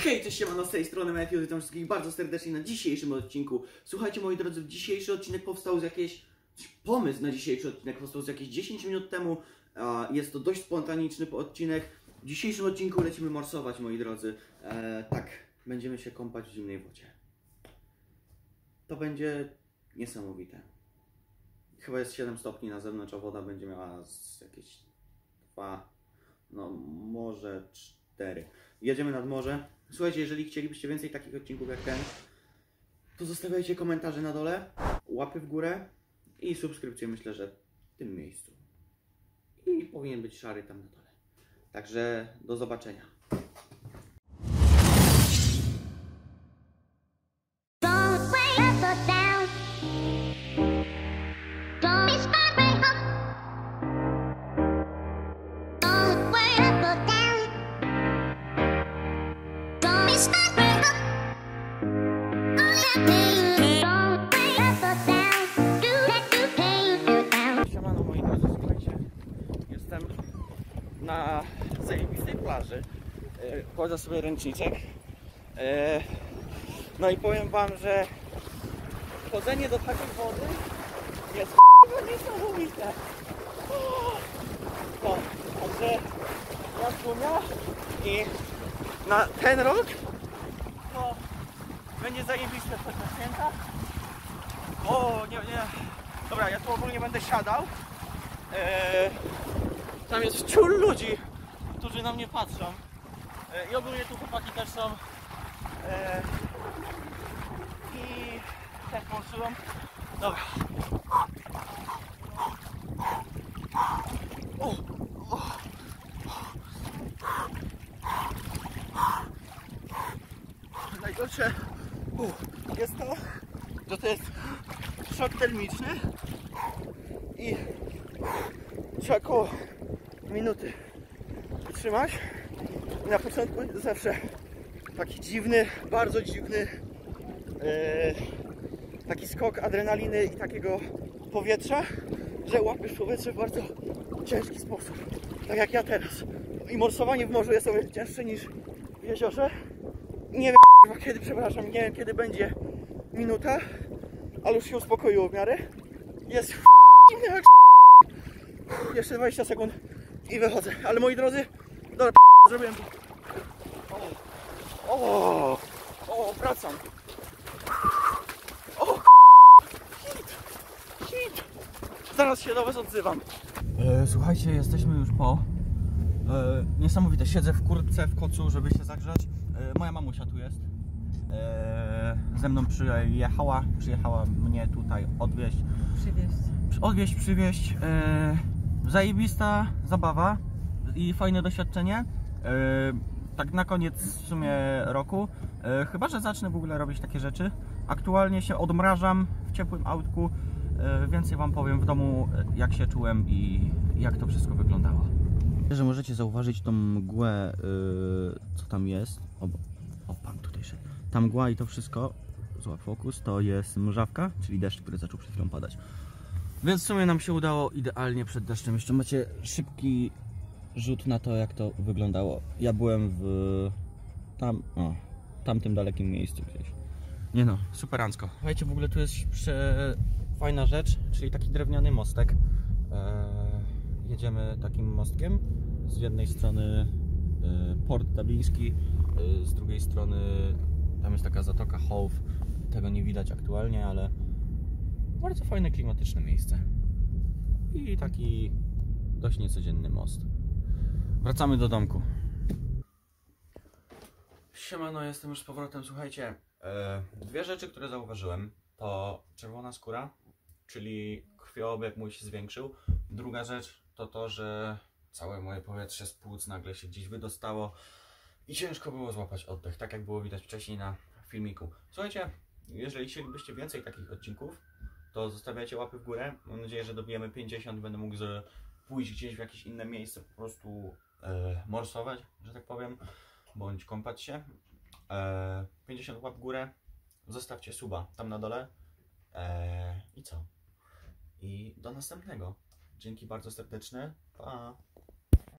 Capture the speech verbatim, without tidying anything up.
Hej, cześć, siemano, z tej strony Matthew, witam wszystkich bardzo serdecznie na dzisiejszym odcinku. Słuchajcie, moi drodzy, dzisiejszy odcinek powstał z jakiejś... Pomysł na dzisiejszy odcinek powstał z jakieś dziesięć minut temu. Jest to dość spontaniczny odcinek. W dzisiejszym odcinku lecimy morsować, moi drodzy. E, tak, będziemy się kąpać w zimnej wodzie. To będzie niesamowite. Chyba jest siedem stopni na zewnątrz, a woda będzie miała z jakieś dwa, no może cztery. Jedziemy nad morze. Słuchajcie, jeżeli chcielibyście więcej takich odcinków jak ten, to zostawiajcie komentarze na dole, łapy w górę i subskrypcję, myślę, że w tym miejscu. I powinien być szary tam na dole. Także do zobaczenia. Siemano, moi drodzy, słuchajcie, jestem na zajebistej plaży. Kładę sobie ręczniczek. No i powiem wam, że chodzenie do takiej wody jest niesamowite. No, także ja tłumia i na ten rok to będzie zajebiste coś na święta. O, nie, nie. Dobra, ja tu ogólnie będę siadał. Eee, tam jest ciul ludzi, którzy na mnie patrzą. Eee, I ogólnie tu chłopaki też są. Eee, I też morsują. Dobra. O, o. Najgorsze uh, jest to, że to jest szok termiczny i trzeba około minuty wytrzymać. I na początku jest zawsze taki dziwny, bardzo dziwny e, taki skok adrenaliny i takiego powietrza, że łapiesz powietrze w bardzo ciężki sposób, tak jak ja teraz. I morsowanie w morzu jest o wiele cięższe niż w jeziorze. Nie wiem kiedy, przepraszam, nie wiem kiedy będzie minuta, ale już się uspokoiło w miarę. Jest zimno jak jeszcze dwadzieścia sekund i wychodzę. Ale moi drodzy, dobra, zrobiłem to. O, o, wracam. O, hit, hit. Zaraz się do was odzywam. E, słuchajcie, jesteśmy już po. E, niesamowite, siedzę w kurtce, w kocu, żeby się zagrzać. E, moja mamusia tu jest. E, ze mną przyjechała, przyjechała mnie tutaj odwieźć. Przywieźć. Odwieźć, przywieźć. E, zajebista zabawa i fajne doświadczenie. E, tak na koniec w sumie roku. E, chyba że zacznę w ogóle robić takie rzeczy. Aktualnie się odmrażam w ciepłym autku. E, więcej wam powiem w domu, jak się czułem i jak to wszystko wyglądało. Że możecie zauważyć tą mgłę, yy, co tam jest. O, o, pan tutaj szedł. Ta mgła i to wszystko, zła fokus, to jest mrzawka, czyli deszcz, który zaczął przed chwilą padać. Więc w sumie nam się udało idealnie przed deszczem. Jeszcze macie szybki rzut na to, jak to wyglądało. Ja byłem w tam, o, tamtym dalekim miejscu gdzieś. Nie no, superancko. Słuchajcie, w ogóle tu jest prze... fajna rzecz, czyli taki drewniany mostek. Eee... Jedziemy takim mostkiem, z jednej strony y, port dubliński, y, z drugiej strony tam jest taka zatoka Hove, tego nie widać aktualnie, ale bardzo fajne, klimatyczne miejsce i taki dość niecodzienny most. Wracamy do domku. Siemano, jestem już z powrotem. Słuchajcie, y, dwie rzeczy, które zauważyłem, to czerwona skóra, czyli krwiobieg mój się zwiększył. Druga rzecz to to, że całe moje powietrze z płuc nagle się gdzieś wydostało i ciężko było złapać oddech, tak jak było widać wcześniej na filmiku. Słuchajcie, jeżeli chcielibyście więcej takich odcinków, to zostawiajcie łapy w górę. Mam nadzieję, że dobijemy pięćdziesiąt i będę mógł pójść gdzieś w jakieś inne miejsce, po prostu e, morsować, że tak powiem, bądź kąpać się. E, pięćdziesiąt łap w górę, zostawcie suba tam na dole e, i co? I do następnego. Dzięki bardzo serdeczne. Pa!